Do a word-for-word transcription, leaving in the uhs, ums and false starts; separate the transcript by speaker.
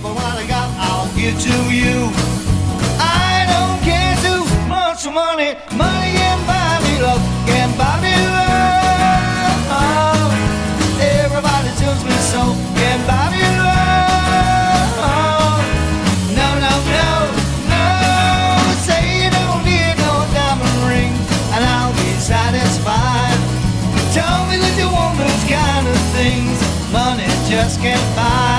Speaker 1: but what I got I'll give to you. I don't care too much for money. Money can buy me love, can buy me love. Everybody tells me so, can buy me love. No, no, no, no. Say you don't need no diamond ring, and I'll be satisfied. Tell me that you want those kind of things money just can't buy.